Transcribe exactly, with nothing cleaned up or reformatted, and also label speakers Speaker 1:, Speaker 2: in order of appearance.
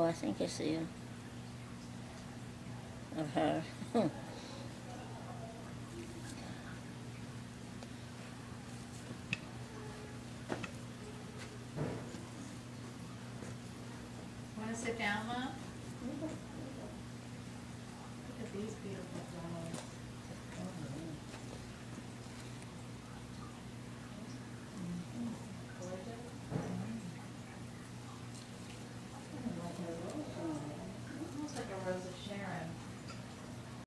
Speaker 1: I think I see you. Of her.
Speaker 2: Want to sit down, Mom?